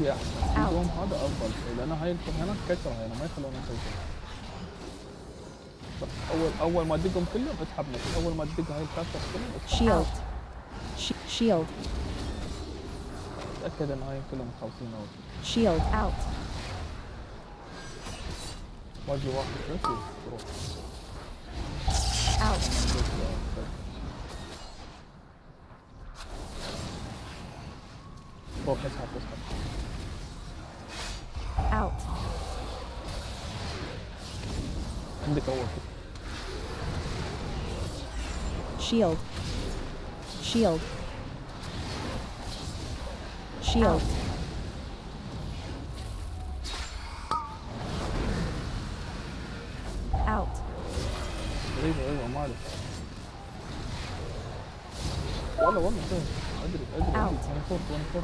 اللي احسن يقوم هذا افضل شيء، لان هاي هنا كسره هنا ما يخلونه يسوي شيء. بس اول ما تدقهم كلهم اسحب نفسك، اول ما تدق هاي الكاستر كلهم Shield. Shield. تاكد ان هاي كلهم خالصين اول. Shield out. واجي واحد بس تروح. Out. روح اسحب. Out. عندك اول كده. Shield. Shield. Shield. Out. ايوه مالك. والله سهل. ادري 24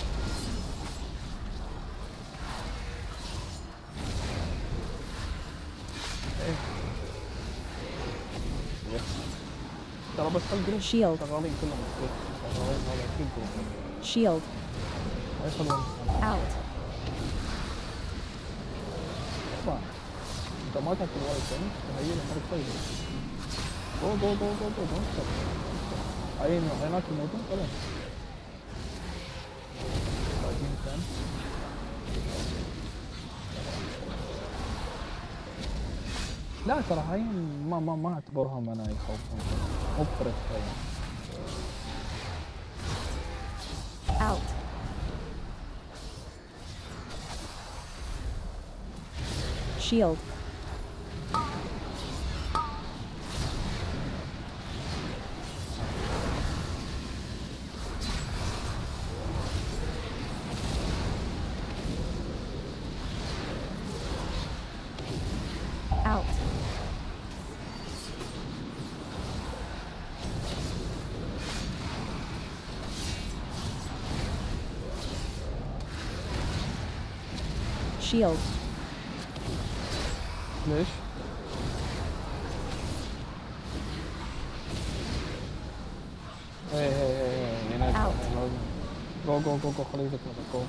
ترى بس الجروب Shield. شغالين كلهم شغالين هذا اكيد جروب. Shield. ما يخلون Out. طبعا انت ما تاكل وايد ثاني تهيئ لك طيب. جو عين هناك الموضوع خلاص بعدين كان لا ترى هاي ما اعتبرهم انا يخوفون مو بفرق يعني. Out. Shield. Out. Shield. ليش؟ هنا جو خليه يذكر جو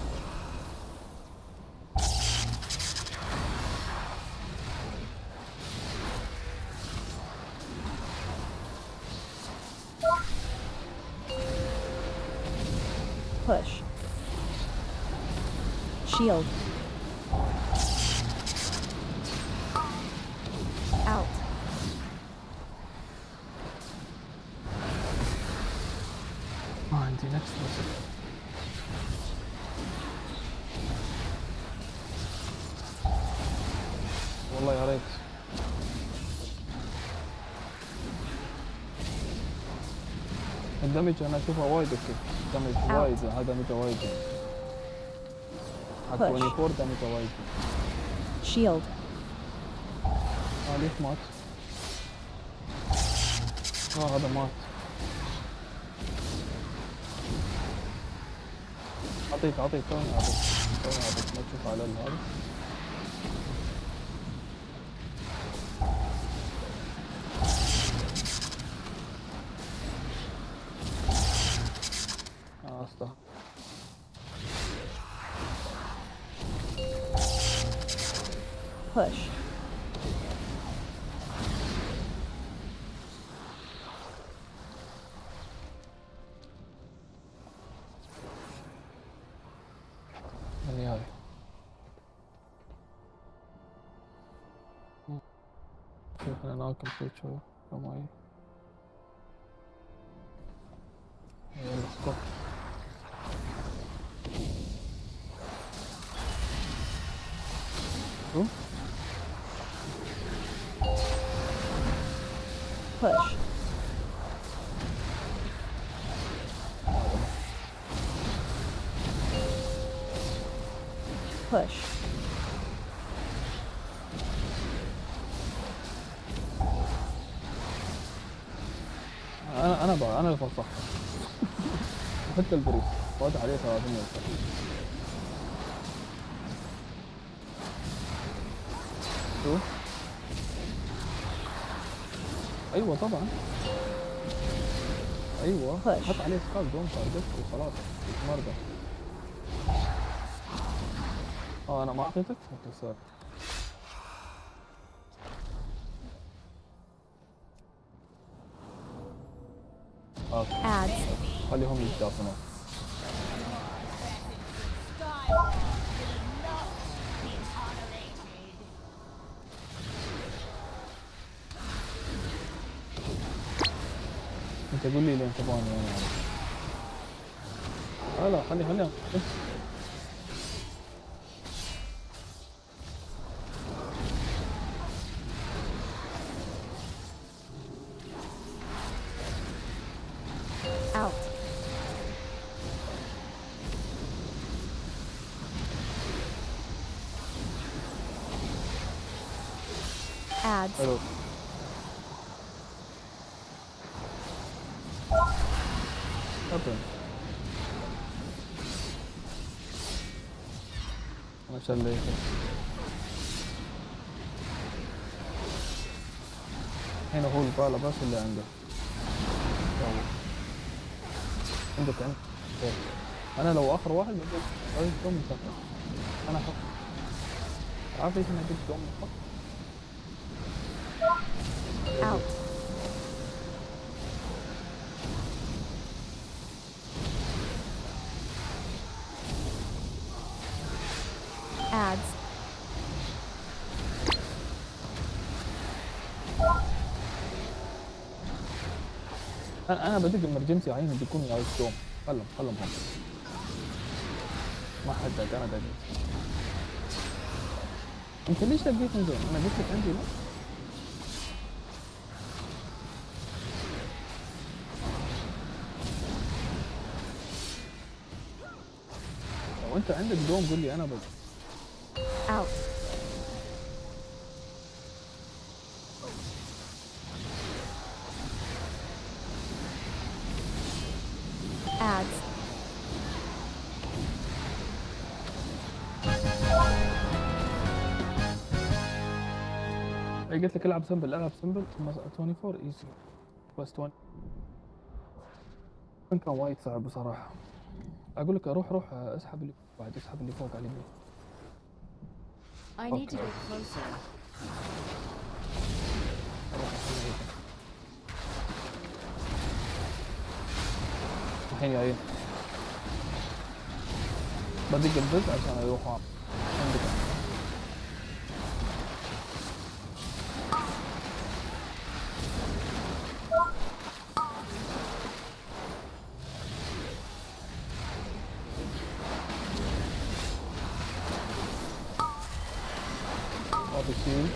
Push. Shield. Out. ما عندي نفس والله يا ريت. الدمج انا اشوفه وايد اوكي. دمج وايد هذا دمج وايد. حق 24 دمج وايد. Shield. ليش مات؟ هذا مات. اعطيك توني اعطيك ما تشوف على هذا. استغفر. Push. هذه احنا ناكل شوي كمان. يلا Push. Push. انا اللي فصحت. حتى البريس فات عليه 300 شوف. ايوه طبعا ايوه حط عليه سكال دون تارجت وخلاص مرضى. انا ما اعطيتك؟ اوكي سوري. اوكي Ads. خليهم يتقاطعون. انت قول لي لين تبغاني انا اعرف. لا خليهم. Out. Ads. حلو. اوكي ما شاء الله. هنا هو البالة بس اللي عنده. يلا. عندك طيب. انا لو اخر واحد بجيب طيب دوم مسافر. انا حط. عارف ليش انا جبت دوم مسافر؟ Out. Ads. انا بدق امرجنسي عيني بيكون يا دوم. خلهم هم. ما حد دق انا دقيت. انت ليش دقيتني زين؟ انا قلت لك عندي لا. لو انت عندك دوم قول لي انا بس. Out. Ads. اي قلت لك العب سمبل ثم 24 ايزي بس 20 كان وايد صعب بصراحه. اقول لك روح اسحب اللي بعد اسحب اللي فوق على اليمين. I need to get closer. الحين جايين بدق البز عشان يروحوا عندك. اعطي شيل.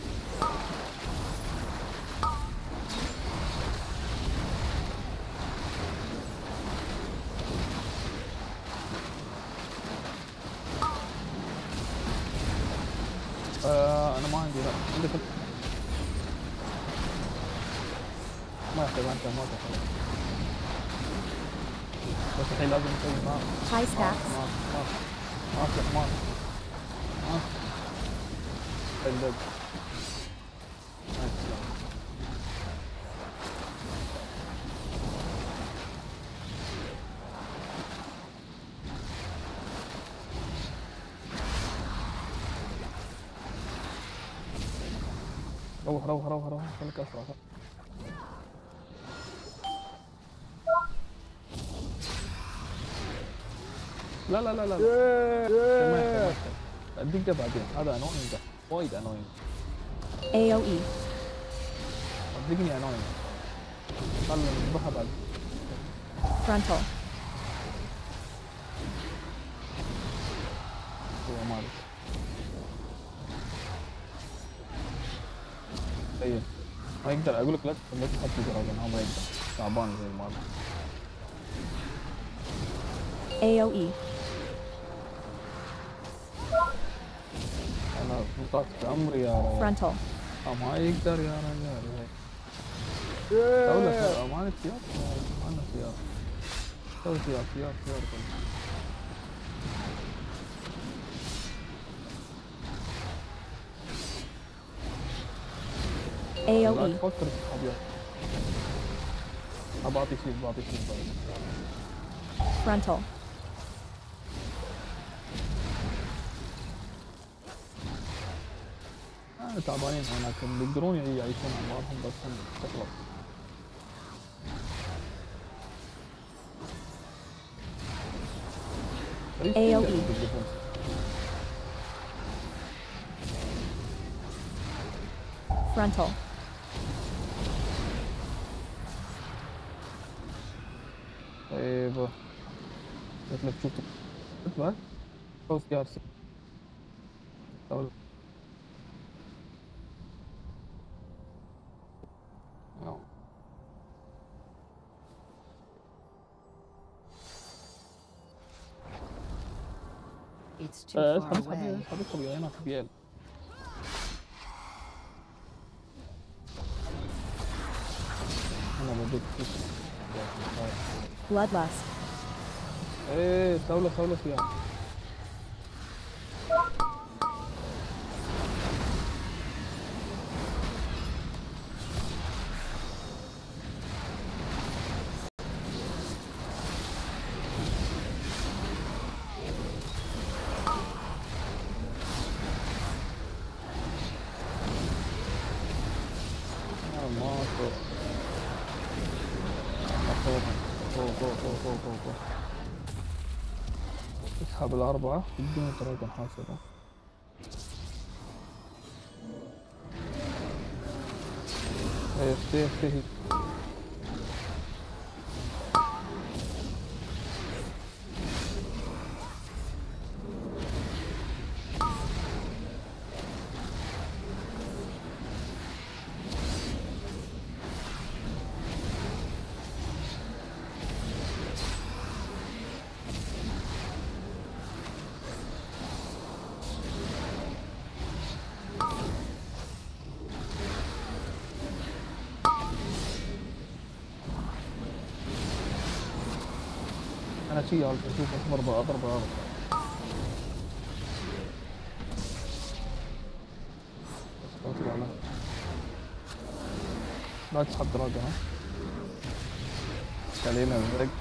انا ما عندي لا عندك ما يحتاج انت ما خلاص. بس الحين لازم نسوي ما High stacks. ما اللب. روح خليك اسرع. لا ما يحتاج. الدقة بعدين هذا انوينج وايد انوينج. AOE. صدقني انوينج. خلنا نذبحها بعد. Frontal. هو مالك. طيب ما يقدر اقول لك لا تحط جراب لانه ما يقدر تعبان زي المال. AOE. انا طاقت عمري يا رجال. Frontal. ما يقدر يا رجال. اقول لك ما عندك سياق. ما عندك سياق. سوي سياق. لا AOE. تفكر في الحبيات. بعطي شيء Frontal. واحد تعبانين هناك بيقدرون يعيشون أعمارهم بس هم تخلص. AOE. Frontal. طيب قلت لك شوف بعد فوز يا ارسنال. It's too far اسحب away. اسحب اسحب يا هناك بيال. انا موجود فيك. Bloodlust. ايه سولة فيها. فوق اسحب الأربعة بدون طريقة محاسبة. افتهي أنا شي أشوف أضرب لا تسحب دراجة ها. خلينا نزق.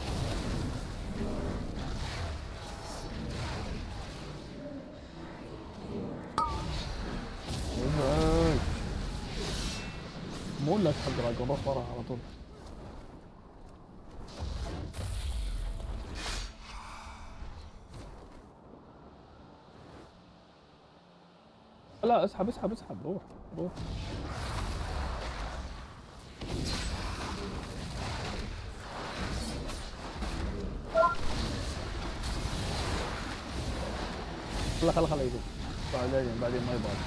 مو لا تسحب دراجة روح وراها على طول. لا اسحب روح. خلا يدوب بعدين ما يبغى.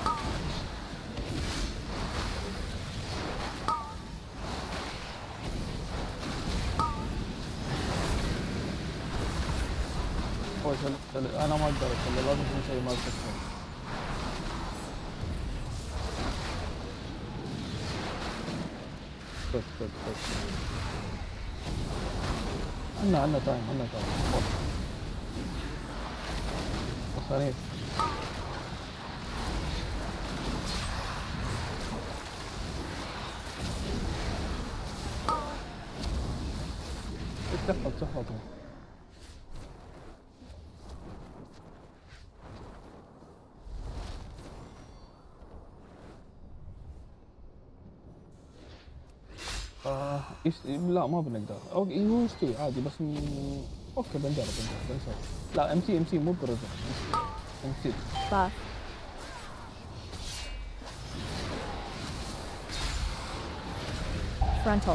انا ما اقدر اصلي لازم يكون شيء ما تفهم. بس عنا تايم ثانية. تحفظ لا ما بنقدر. اوكي يستوي عادي بس اوكي بنسوي. لا ام سي مو بريزن. ام سي Buff. Frontal.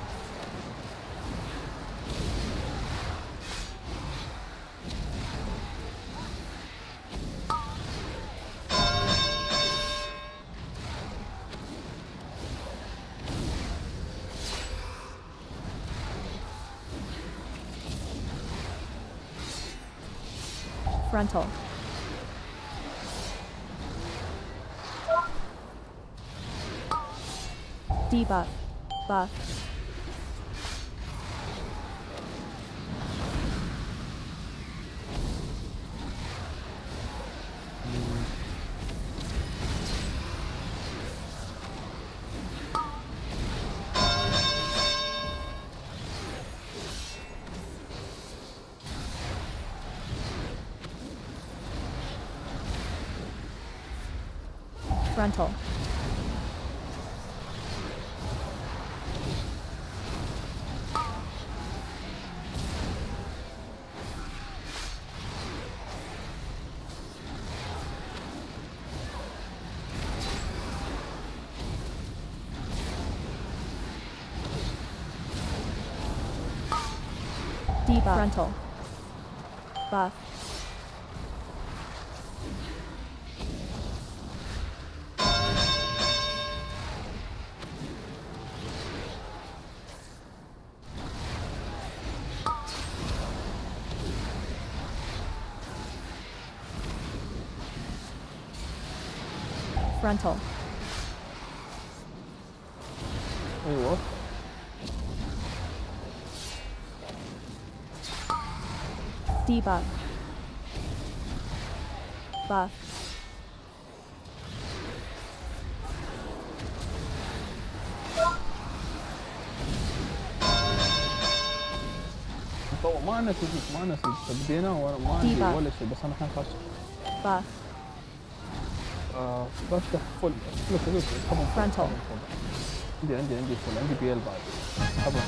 Frontal. Debuff. Buff. Frontal. Debuff. Frontal. Buff. Frontal. ايوه Debuff. Buff. طبعا ما عندنا سيجيك ما عندنا سيجيك بدينا وانا ما عندي ديبا. ولا شيء بس انا الحين خاش Buff. بفتح فل كبير طبعا Frontal. عندي فل عندي بي ال بعد طبعا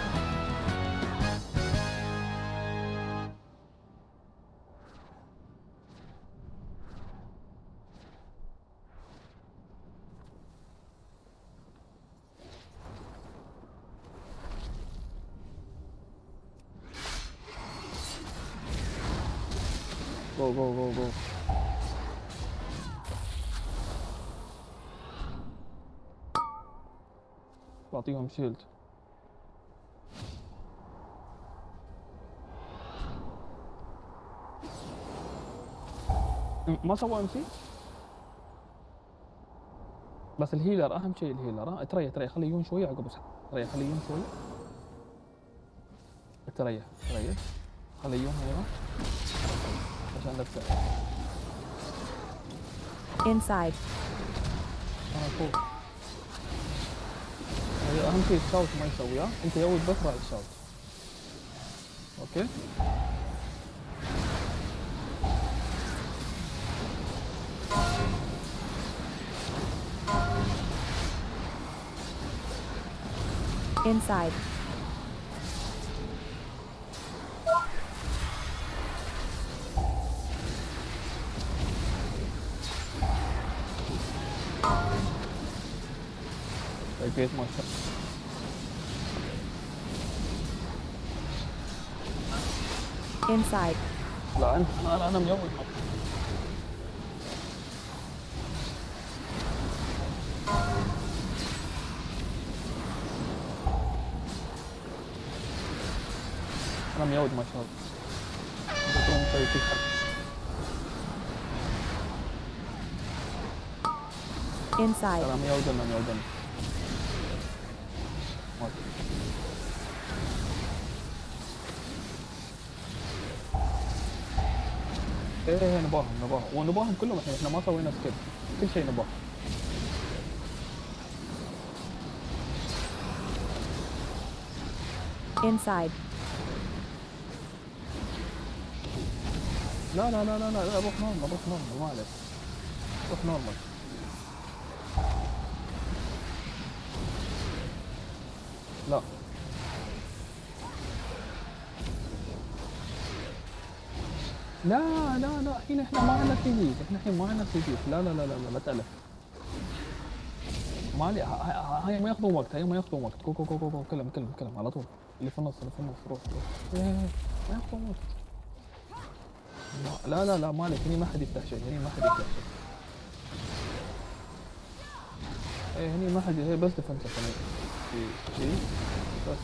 جو بعطيهم شيلد ما سوى ام سي بس الهيلر اهم شيء الهيلر ها تريح خليه يون شويه عقب بس خليه يون شويه تريح خليه يون هنا عشان لا تسوي Inside. انا فوق هذا اهم شيء الشاوت ما يسويها انت يود بس راح الشاوت اوكي Inside. لقيت ما شاء Inside. لا انا ميوت انا ميود ما شاء الله بتقوم مسوي كل حاجه Inside. انا ميودنا ايه نباهم ونباهم كلهم احنا ما سوينا سكيب كل شيء نباه Inside. لا روح نورمال ما عليك روح نورمال لا الحين احنا ما عندنا سيجيك الحين ما عندنا سيجيك لا تألف ما علي هاي ما ياخذون وقت جو كلم على طول اللي في النص روح ما ياخذون وقت لا ما عليك هني ما حد يفتح شيء ايه هني ما حد هي بس ديفنسف شيء بس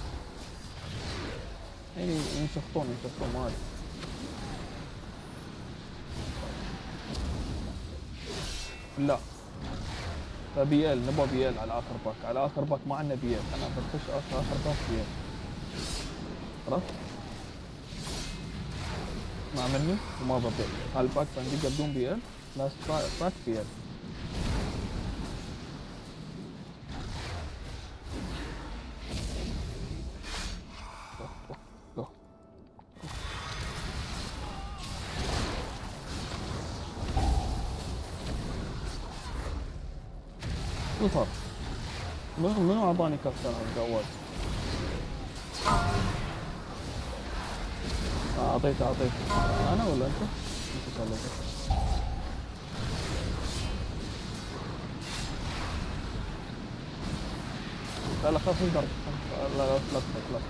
هني ينشخطون ما عليك لا فبي ال نبغى بي ال على اخر باك ما عندنا بي ال انا بخش اخر باك بي ال عرفت؟ اسمع مني وما ببيع هالباك بندق بدون بي ال لاست باك بي ال شو صار؟ منو اعطاني كابتن الجوال؟ اعطيته انا ولا انت؟ انت خليته. لا لا خلاص نقدر. لا لا لا لا.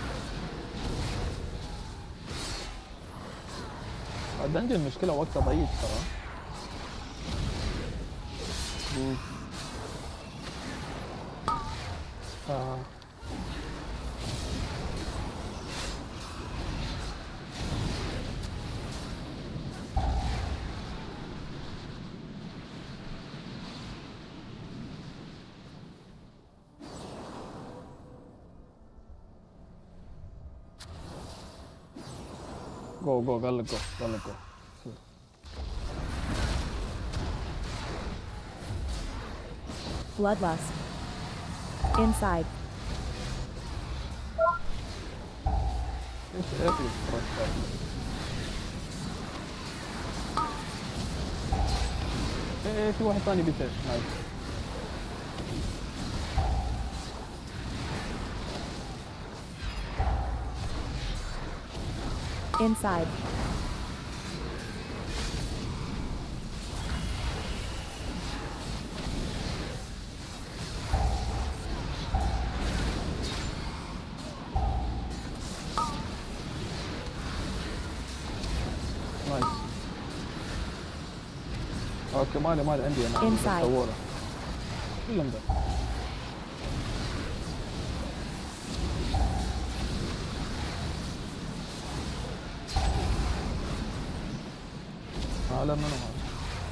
الدنجن مشكلة وقته ضيق ترى. آه. جو قال لك جو. Bloodlust. Inside. ايش الترشات؟ ايه في واحد ثاني بيسيف نايس. Inside. نايس. اوكي مالي عندي انا. Inside. صوره. كلهم ده. لا منو هذا؟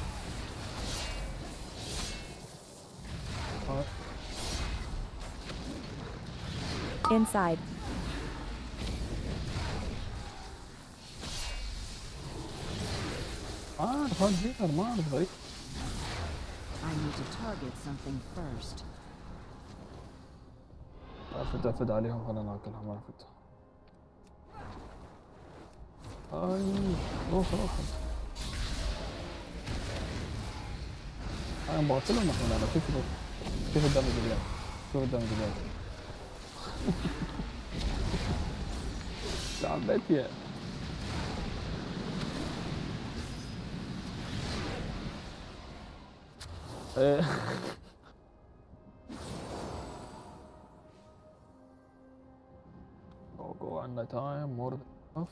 Inside. ما اعرف هذا هيكر ما اعرف غريب. I need to target something first. افد عليهم خلينا ناكلها ما افد. اي روح. انا بقتلهم الحين انا. شوف الدمج اليوم. لعبتي. go عندنا تايم مور enough.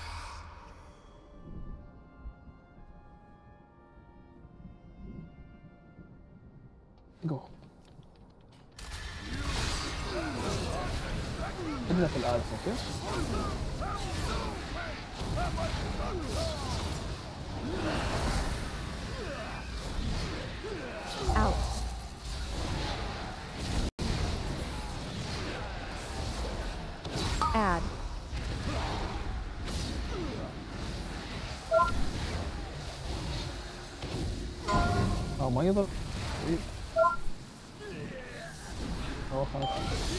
جو ابدأ في الادز. اوكي Out. Add. ما يضرب. خلاص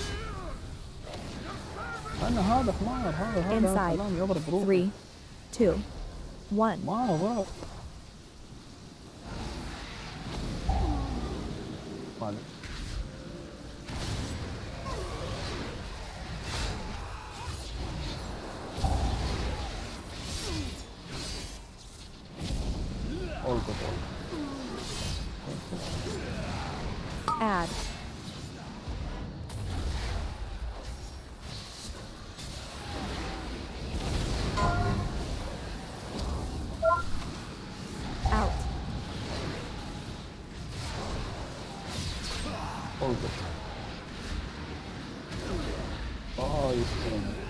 انا هذا حمار. هذا Inside. كلام يضرب روحه. 3, 2, 1. ما ضرب. معلش. all good. Add. Out. all good. Oh, he's killing me.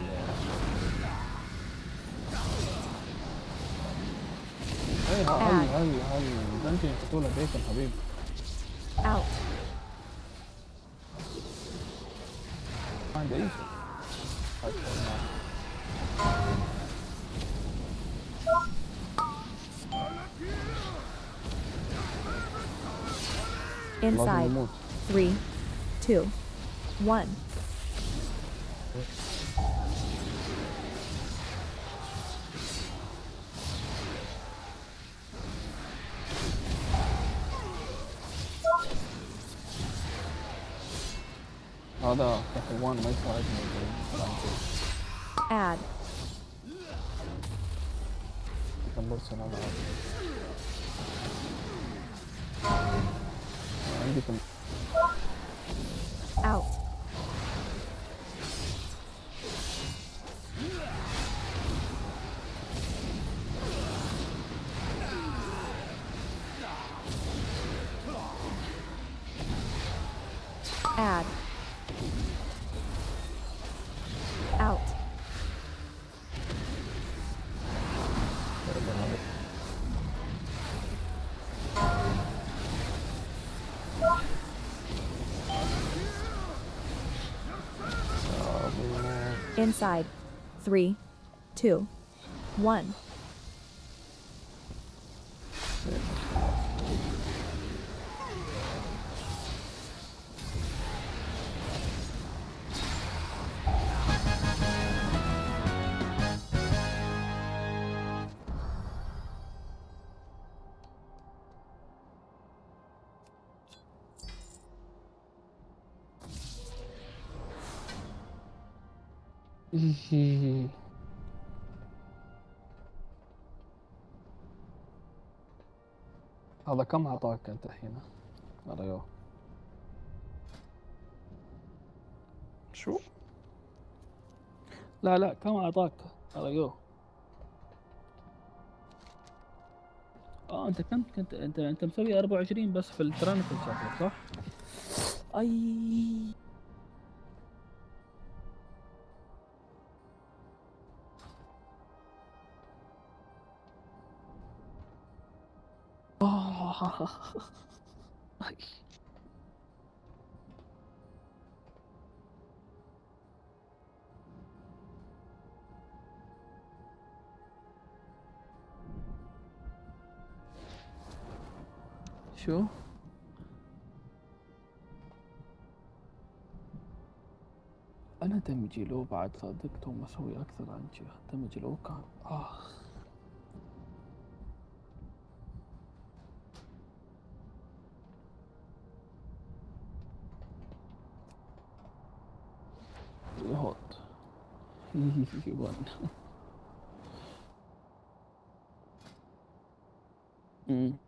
Hey, هاي دانتي تقولها بيكن حبيبي. Out. ما عندي أي شيء. Inside. 3, 2, 1. هذا كحيوان ما يساعدني بالبلانكيت. Add. كان بس هنا عندي كم. Out. Add. Out. Inside. 3, 2, 1. هذا كم اعطاك انت الحين؟ ايوه. شو؟ لا لا كم اعطاك؟ ايوه. انت كم كنت انت مسوي 24 بس في الترانيكل شكلك صح؟ اي أي. شو؟ انا دمجي لو بعد صدقت مسوي اكثر عن كذا. دمجي لو كان هوت. يبان.